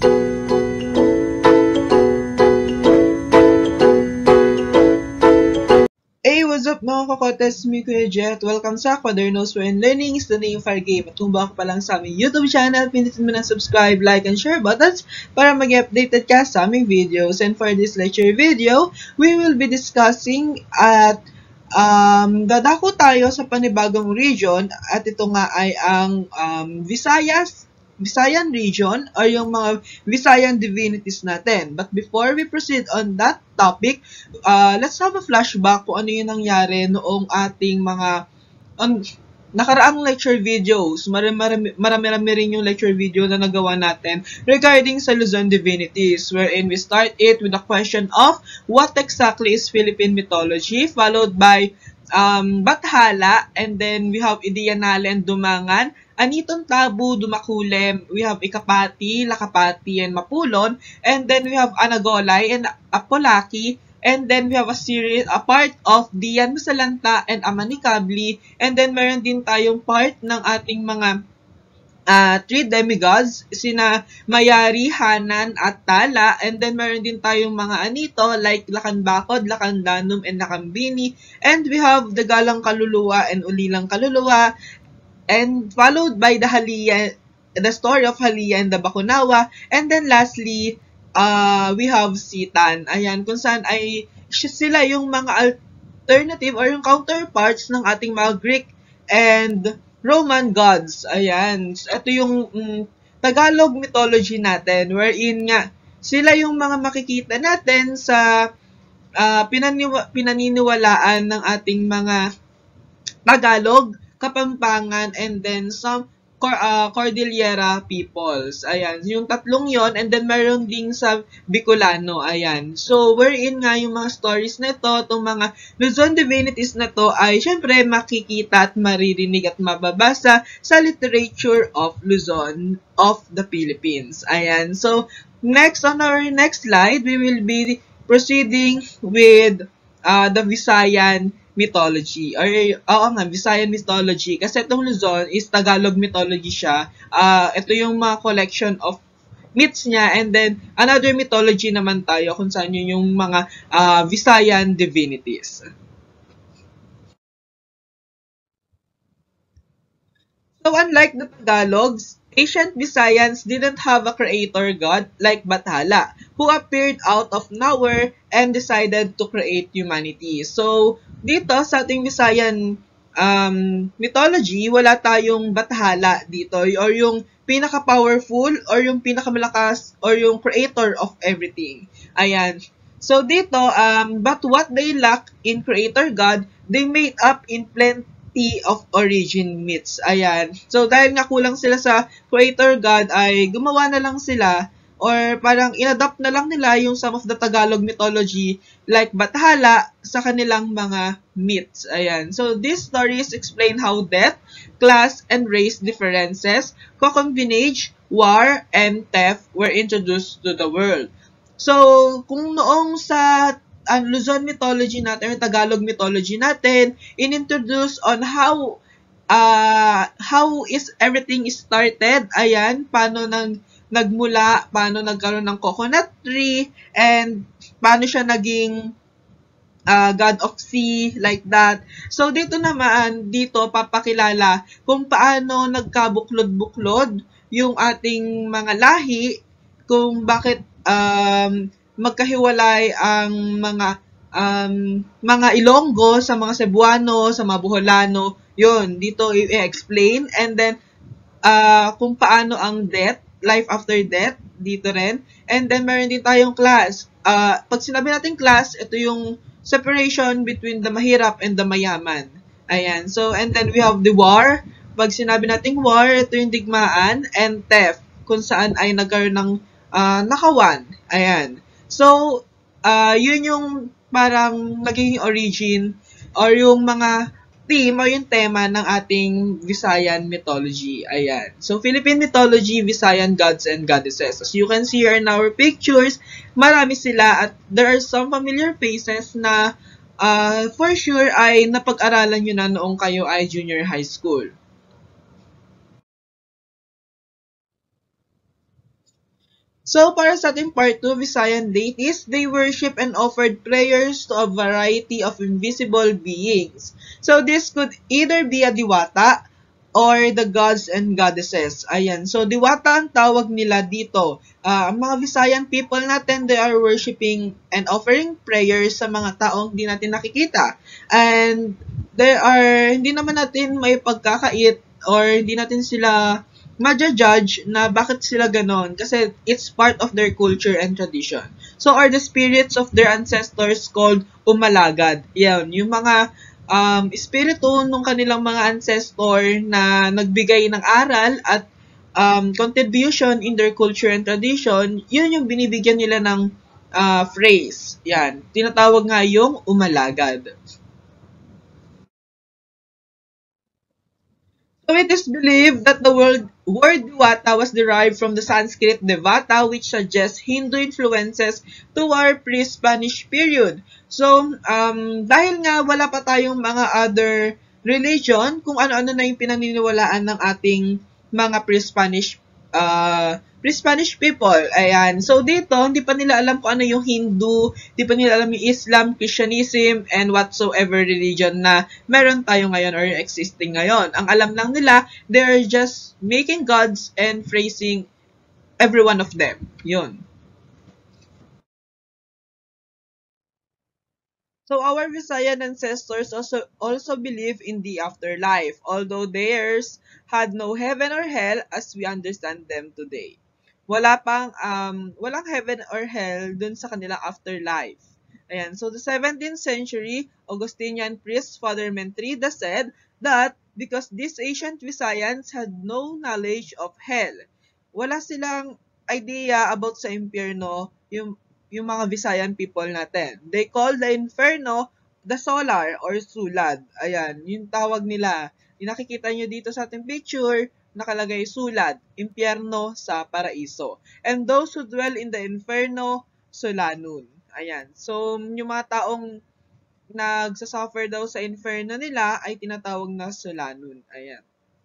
Hey, what's up mga kakotes? Mi Kuya Jet. Welcome sa Quadernos wherein learning is the name of our game. At kung bago pa lang sa aming YouTube channel, pindutin mo na subscribe, like, and share buttons para mag-updated ka sa aming videos. And for this lecture video, we will be discussing at dadako tayo sa panibagong region at ito nga ay ang Visayan region or yung mga Visayan divinities natin. But before we proceed on that topic, let's have a flashback kung ano yung nangyari noong ating mga nakaraang lecture videos. Marami rin yung lecture video na nagawa natin regarding sa Luzon divinities, wherein we start it with a question of what exactly is Philippine mythology, followed by Bathala, and then we have Idiyanale and Dumangan, Aniton, Tabu, Dumakulem, we have Ikapati, Lakapati, and Mapulon, and then we have Anagolay and Apolaki, and then we have a part of Dian Masalanta and Amanikabli, and then meron din tayong part ng ating mga three demigods, sina Mayari, Hanan, at Tala, and then meron din tayong mga anito like Lakanbakod, Lakandanum, and Lakambini, and we have the Galang Kaluluwa and Ulilang Kaluluwa, and followed by the story of Halia and the Bakunawa, and then lastly, we have Sitan. Ayan, kung saan ay sila yung mga alternative or yung counterparts ng ating mga Greek and Roman gods. Ayan, ito yung Tagalog mythology natin, wherein nga sila yung mga makikita natin sa pinaniniwalaan ng ating mga Tagalog, Kapampangan, and then some Cordillera peoples. Ayan, yung tatlong yon, and then meron ding sa Bicolano. Ayan. So, wherein nga yung mga stories na ito, itong mga Luzon divinities na to ay syempre makikita at maririnig at mababasa sa literature of Luzon of the Philippines. Ayan. So, next on our next slide, we will be proceeding with the Visayan mythology, or Visayan mythology, kasi itong Luzon is Tagalog mythology siya. Ito yung mga collection of myths niya, and then another mythology naman tayo kung saan yun yung mga Visayan divinities. So unlike the Tagalogs, ancient Visayans didn't have a creator god like Bathala, who appeared out of nowhere and decided to create humanity. So, dito sa ating Visayan mythology, wala tayong Bathala dito, or yung pinaka-powerful, or yung pinakamalakas, or yung creator of everything. Ayan. So, dito, but what they lack in creator god, they made up in plenty of origin myths. Ayan. So, dahil nga kulang sila sa creator god, ay gumawa na lang sila, or parang inadopt na lang nila yung some of the Tagalog mythology like Bathala sa kanilang mga myths. Ayan. So, these stories explain how death, class, and race differences, concubinage, war, and theft were introduced to the world. So, kung noong sa Luzon mythology natin, or Tagalog mythology natin, inintroduce on how is everything started. Ayan, paano nagmula, paano nagkaroon ng coconut tree, and paano siya naging god of sea, like that. So, dito papakilala kung paano nagkabuklod-buklod yung ating mga lahi, kung bakit magkahiwalay ang mga Ilonggo sa mga Cebuano, sa mga Boholano. Yun, dito i-explain. And then, kung paano ang death, life after death, dito rin. And then, meron din tayong class. Pag sinabi natin class, ito yung separation between the mahirap and the mayaman. Ayan. So, and then we have the war. Pag sinabi natin war, ito yung digmaan, and theft, kung saan ay nagkaroon ng nakawan. Ayan. So, yun yung parang naging origin, or yung mga theme o yung tema ng ating Visayan mythology. Ayan. So, Philippine mythology, Visayan gods and goddesses. As you can see here in our pictures, marami sila, at there are some familiar faces na for sure ay napag-aralan nyo na noong kayo ay junior high school. So, para sa ating part 2, Visayan deities, they worship and offered prayers to a variety of invisible beings. So, this could either be a diwata or the gods and goddesses. Ayan. So, diwata ang tawag nila dito. Ang mga Visayan people natin, they are worshiping and offering prayers sa mga taong hindi natin nakikita. And there are, hindi naman natin may pagkakait or hindi natin sila ma-judge na bakit sila ganon kasi it's part of their culture and tradition. So, are the spirits of their ancestors called umalagad. Yan, yung mga espiritu ng kanilang mga ancestor na nagbigay ng aral at contribution in their culture and tradition, yun yung binibigyan nila ng phrase. Yan, tinatawag nga yung umalagad. So it is believed that the word Diwata was derived from the Sanskrit Devata, which suggests Hindu influences to our pre-Spanish period. So, dahil nga wala pa tayong mga other religion, kung ano-ano na yung pinaniniwalaan ng ating mga pre-Spanish people. Ayan. So, dito, hindi pa nila alam kung ano yung Hindu, hindi pa nila alam yung Islam, Christianism, and whatsoever religion na meron tayo ngayon or existing ngayon. Ang alam lang nila, they're just making gods and praising every one of them. Yun. So our Visayan ancestors also believe in the afterlife, although theirs had no heaven or hell as we understand them today. Walang heaven or hell dun sa kanilang afterlife. Ayan, so the 17th century Augustinian priest Father Mentrida said that because these ancient Visayans had no knowledge of hell, wala silang idea about sa impyerno, yung mga Visayan people natin. They call the inferno the solar or sulad. Ayan, yung tawag nila. Yung nakikita nyo dito sa ating picture, nakalagay sulad, impyerno sa paraiso. And those who dwell in the inferno, solanun. Ayan. So, yung mga taong nagsasuffer daw sa inferno nila ay tinatawag na solanun. Ayan.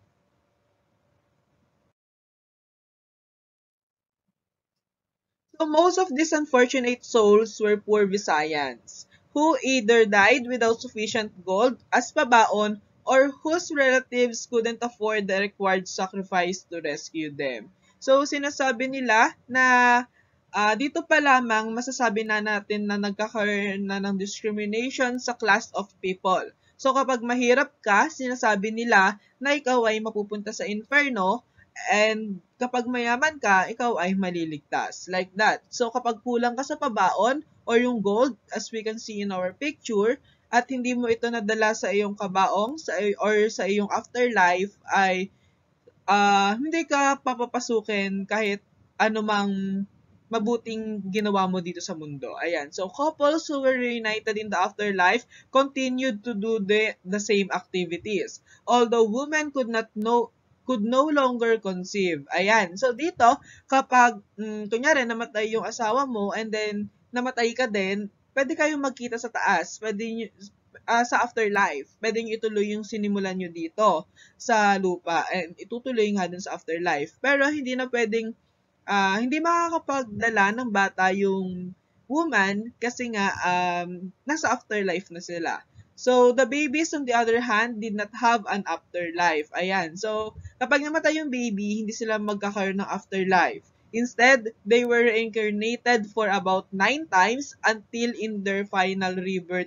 So most of these unfortunate souls were poor Visayans, who either died without sufficient gold as pabaon or whose relatives couldn't afford the required sacrifice to rescue them. So sinasabi nila na dito pa lamang masasabi na natin na nagkakaroon na ng discrimination sa class of people. So kapag mahirap ka, sinasabi nila na ikaw ay mapupunta sa inferno. And kapag mayaman ka, ikaw ay maliligtas. Like that. So kapag kulang ka sa pabaon or yung gold, as we can see in our picture, at hindi mo ito nadala sa iyong kabaong or sa iyong afterlife, ay hindi ka papapasukin kahit anumang mabuting ginawa mo dito sa mundo. Ayan. So, couples who were reunited in the afterlife continued to do the same activities. Although women could no longer conceive. Ayan. So, dito, kapag, kunyari, namatay yung asawa mo and then namatay ka din, pwede kayong magkita sa taas. Sa afterlife. Pwede nyo ituloy yung sinimulan nyo dito sa lupa and itutuloy nga dun sa afterlife. Pero hindi na pwedeng hindi makakapagdala ng bata yung woman kasi nga nasa afterlife na sila. So, the babies on the other hand did not have an afterlife. Ayan. So, kapag namatay yung baby, hindi sila magkakaroon ng afterlife. Instead, they were reincarnated for about 9 times until in their final rebirth,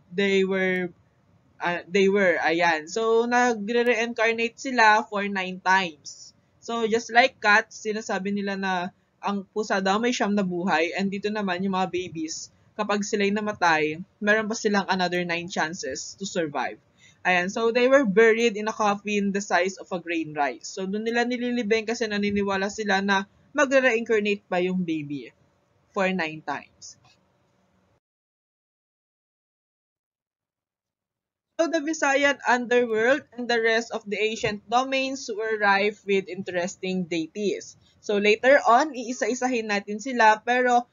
ayan. So, nagre-reincarnate sila for 9 times. So, just like cats, sinasabi nila na ang pusa daw may siyam na buhay, and dito naman yung mga babies, kapag sila'y namatay, meron pa silang another 9 chances to survive. Ayan, so they were buried in a coffin the size of a grain rice. So, doon nila nililibing kasi naniniwala sila na magre-reincarnate pa yung baby for 9 times. So the Visayan underworld and the rest of the ancient domains were rife with interesting deities. So later on, iisa-isahin natin sila, pero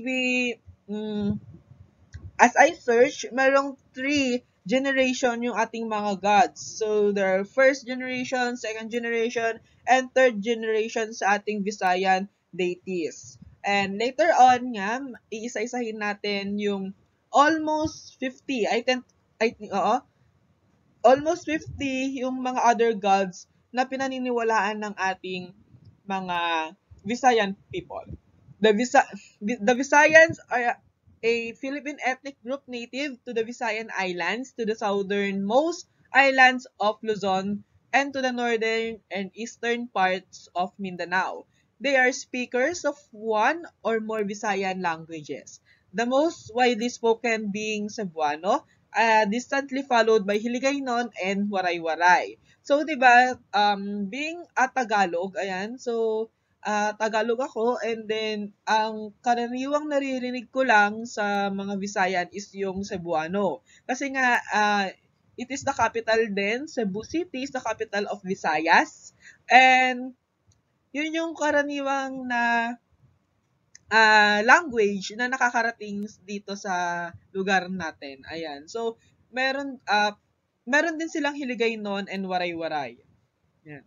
as I search, merong 3 generation yung ating mga gods. So there are first generation, second generation, and third generation sa ating Visayan deities. And later on nga, iisa-isahin natin yung almost 50, I think, oo, almost 50 yung mga other gods na pinaniniwalaan ng ating mga Visayan people. The, Visa- the Visayans are a Philippine ethnic group native to the Visayan Islands, to the southernmost islands of Luzon, and to the northern and eastern parts of Mindanao. They are speakers of one or more Visayan languages, the most widely spoken being Cebuano, distantly followed by Hiligaynon and Waray-Waray. So, 'di ba, being a Tagalog, ayan, so Tagalog ako, and then ang karaniwang naririnig ko lang sa mga Visayan is yung Cebuano. Kasi nga it is the capital din, Cebu City is the capital of Visayas. And yun yung karaniwang na language na nakakarating dito sa lugar natin. Ayan. So, meron din silang Hiligaynon and Waray-Waray. Yan.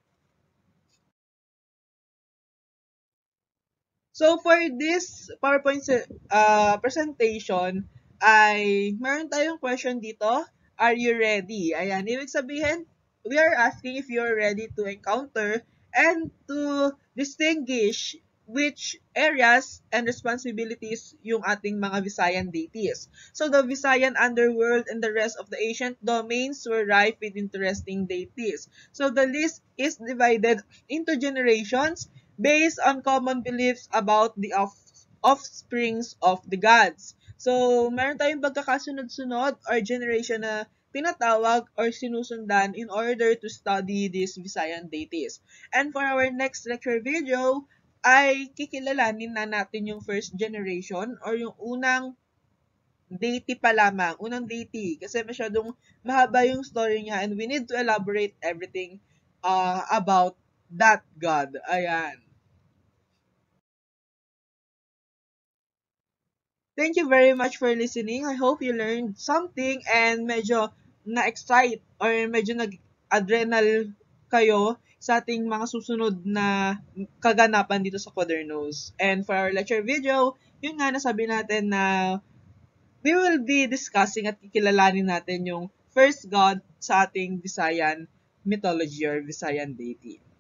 So, for this PowerPoint presentation, ay meron tayong question dito. Are you ready? Ayan. Ibig sabihin, we are asking if you're ready to encounter and to distinguish which areas and responsibilities yung ating mga Visayan deities. So, the Visayan underworld and the rest of the ancient domains were rife with interesting deities. So, the list is divided into generations based on common beliefs about the offsprings of the gods. So, meron tayong pagkakasunod-sunod or generation na pinatawag or sinusundan in order to study these Visayan deities. And for our next lecture video, ay kikilalanin na natin yung first generation or yung unang deity pa lamang, unang deity. Kasi masyadong mahaba yung story niya and we need to elaborate everything about that god. Ayan. Thank you very much for listening. I hope you learned something and medyo na-excite or medyo nag-adrenal kayo sa ating mga susunod na kaganapan dito sa Quadernos. And for our lecture video, yun nga nasabi natin na we will be discussing at kikilalanin natin yung first god sa ating Visayan mythology or Visayan deity.